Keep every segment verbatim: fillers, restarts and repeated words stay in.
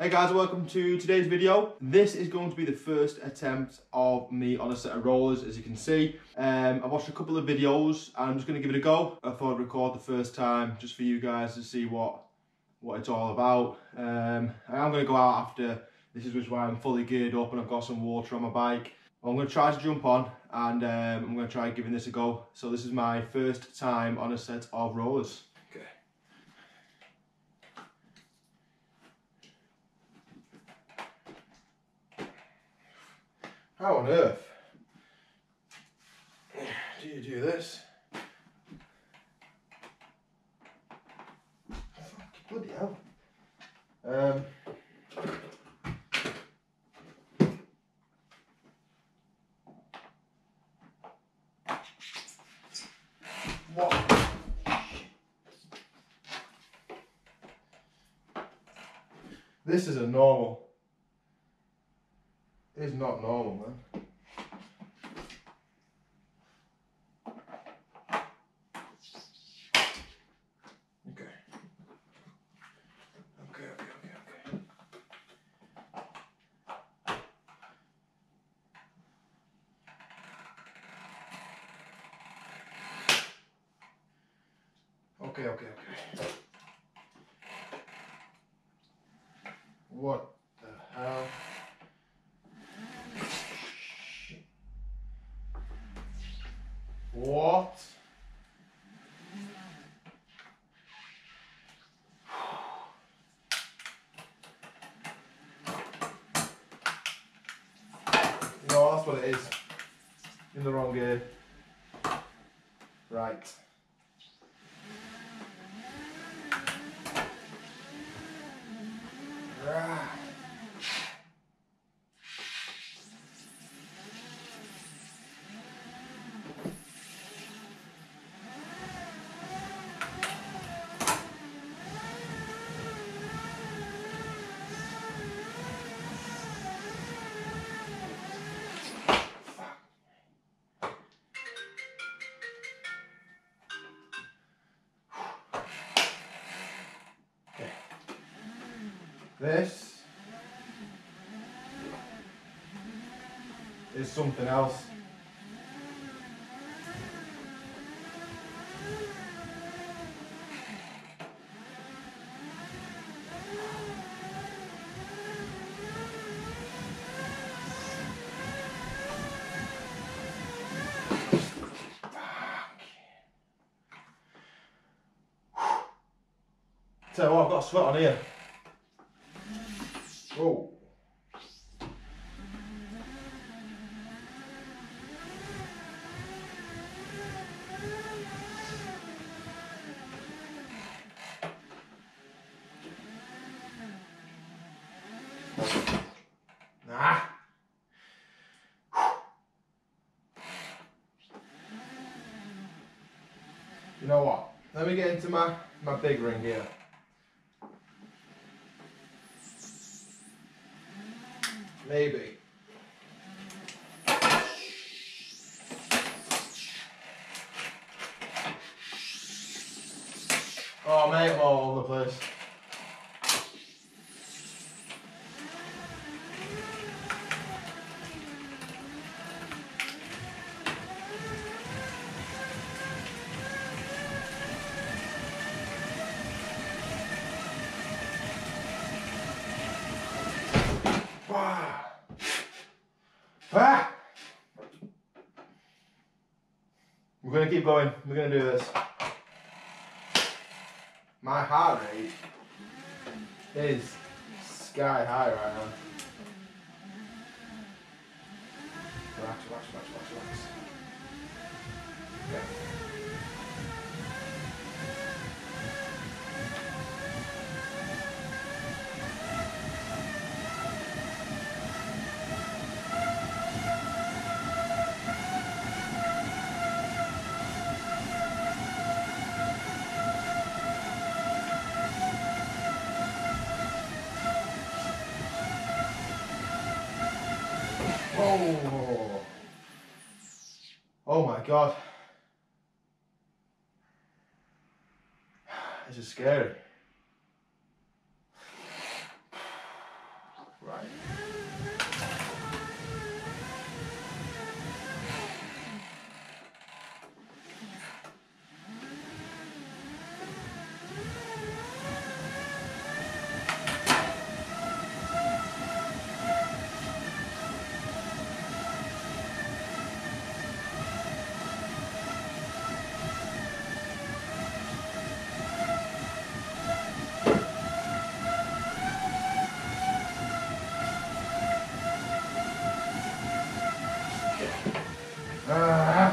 Hey guys, welcome to today's video. This is going to be the first attempt of me on a set of rollers, as you can see. Um, I've watched a couple of videos and I'm just going to give it a go. I thought I'd record the first time just for you guys to see what, what it's all about. Um, I am going to go out after. This is why I'm fully geared up and I've got some water on my bike. I'm going to try to jump on and um, I'm going to try giving this a go. So this is my first time on a set of rollers. Okay. How on earth do you do this? Bloody hell. Um, what? This isn't normal. It is not normal, man. Okay. Okay, okay, okay, okay. Okay, okay, okay. What the hell? What? No, that's what it is. In the wrong gear. Right. Ah. This is something else. Tell you what, I've got a sweat on here. Whoa. Nah. You know what? Let me get into my, my big ring here. Maybe. Oh mate, I'm all over the place. Wow. Ah! We're going to keep going. We're going to do this. My heart rate is sky high right now. Relax, relax, relax, relax, relax. Okay. Oh, oh my God. This is scary. Uh.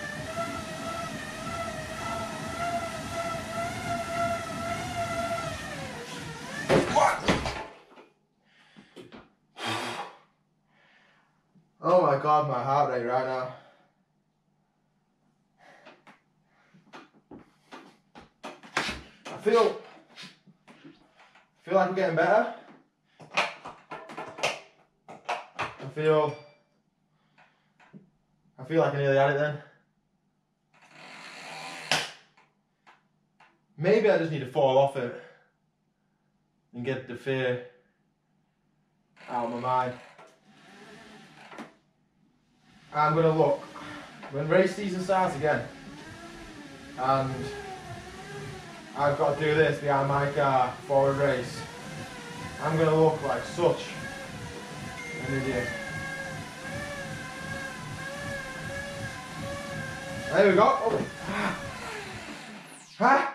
Oh my god, my heart rate right now. I feel, I feel like I'm getting better. I feel, I feel like I nearly had it then. Maybe I just need to fall off it and get the fear out of my mind. I'm going to look, when race season starts again, and I've got to do this behind my car for a race, I'm going to look like such an idiot. There we go. Oh. Ah.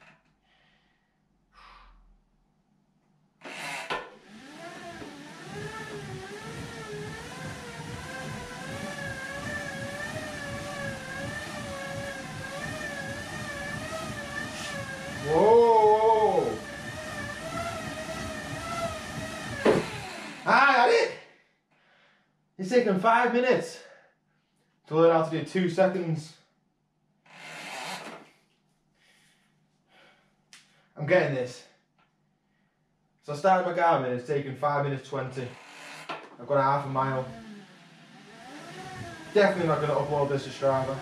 Whoa! Ah, I got it! It's taken five minutes to learn how to do two seconds. I'm getting this. So I started my Garmin, it's taken five minutes twenty. I've got a half a mile. Definitely not going to upload this to Strava.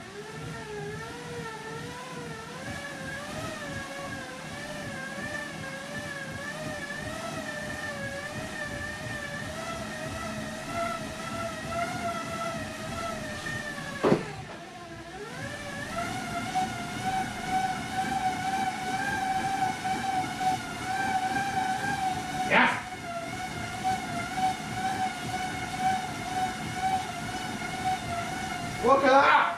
Yeah! Look at that!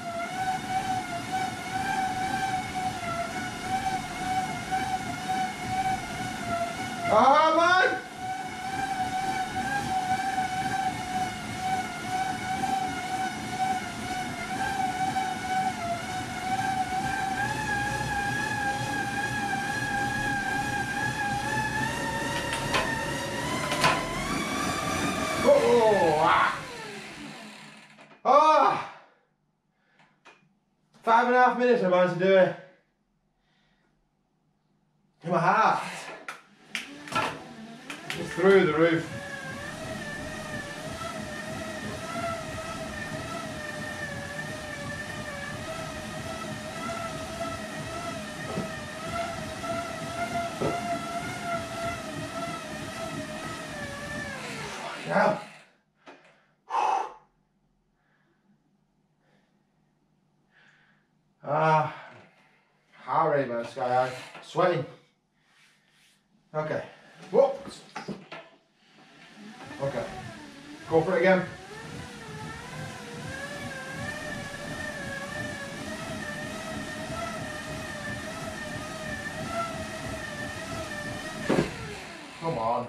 Oh man! Oh, ah. Oh. Five and a half minutes I managed to do it. In my heart. It's through the roof. Yeah. Ah, heart rate, man, sky high. Sweating. Okay. Whoa. Okay. Go for it again. Come on.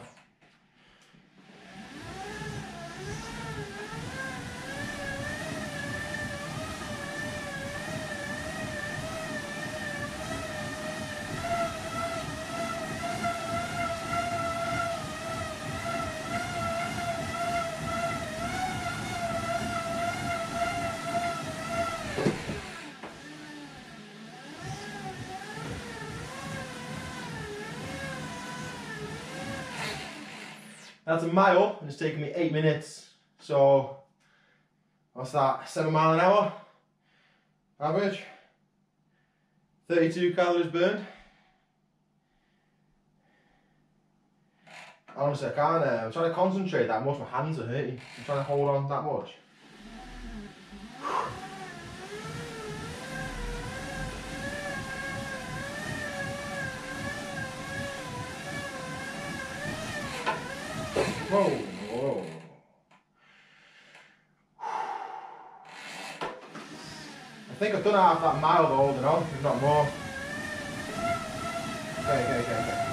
That's a mile, and it's taken me eight minutes. So, what's that? Seven mile an hour average. thirty-two calories burned. Honestly, I can't. Uh, I'm trying to concentrate that much. My hands are hurting. I'm trying to hold on that much. Whoa, whoa. I think I've done half that mile though, holding on, if not more. Okay, okay, okay, okay.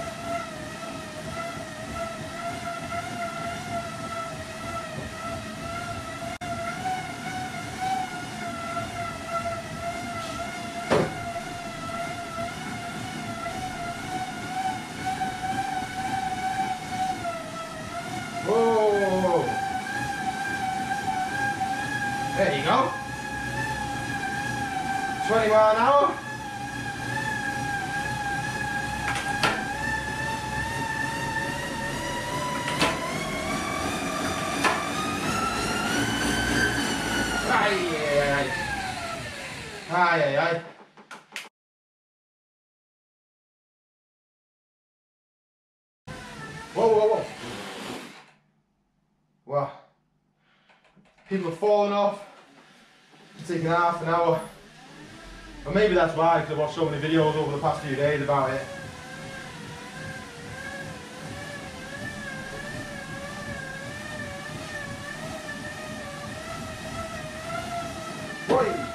Whoa! There you go. twenty mile an hour. Ay, ay, ay. Ay, ay, ay. Whoa, whoa, whoa. Wow. People are falling off. It's taking half an hour. Or maybe that's why, because I've watched so many videos over the past few days about it. Right.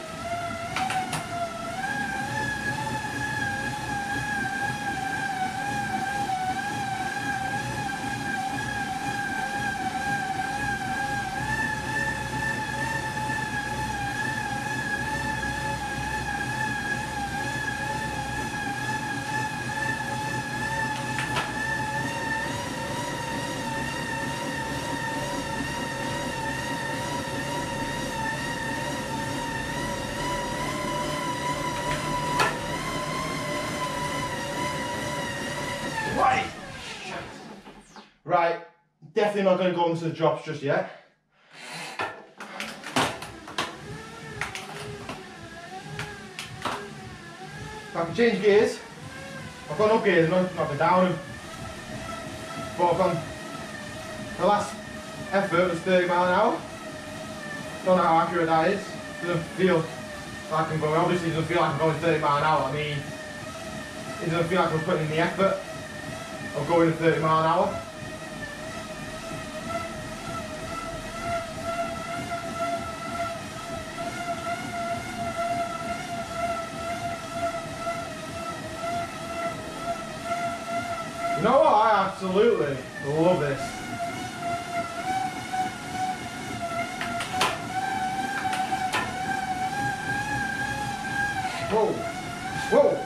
Right. Right. Definitely not going to go into the drops just yet. If I can change gears. I've gone up gears, not, not been down them. But I've gone, the last effort was thirty mile an hour. Don't know how accurate that is. Doesn't feel like I'm going, obviously it doesn't feel like I'm going thirty mile an hour. I mean, it doesn't feel like I'm putting in the effort of going at thirty mile an hour. You know what? I absolutely love this. Whoa! Whoa!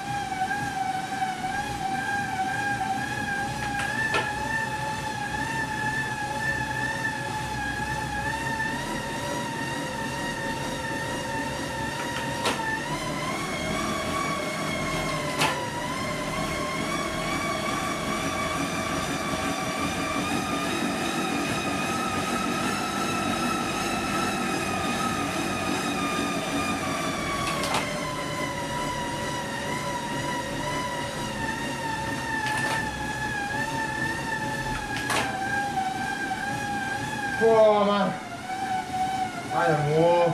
Whoa, man. I am warm.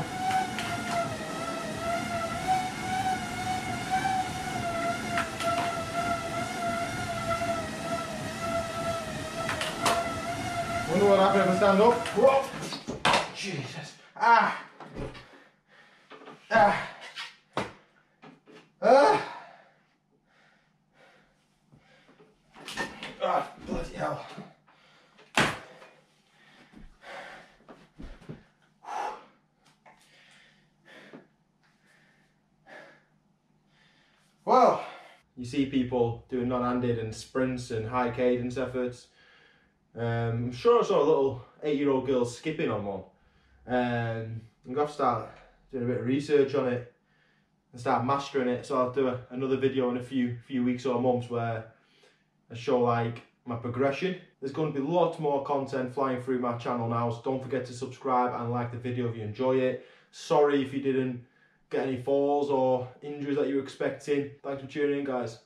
Wonder what happened if I stand up. Whoa. Jesus. Ah. Ah. Ah. Ah, bloody hell. Well, you see people doing non-handed and sprints and high cadence efforts. Um, I'm sure I saw a little eight-year-old girl skipping on one. Um, I'm going to have to start doing a bit of research on it and start mastering it. So I'll do a, another video in a few few weeks or months where I show like my progression. There's going to be lots more content flying through my channel now, so don't forget to subscribe and like the video if you enjoy it. Sorry if you didn't get any falls or injuries that you were expecting. Thanks for tuning in, guys.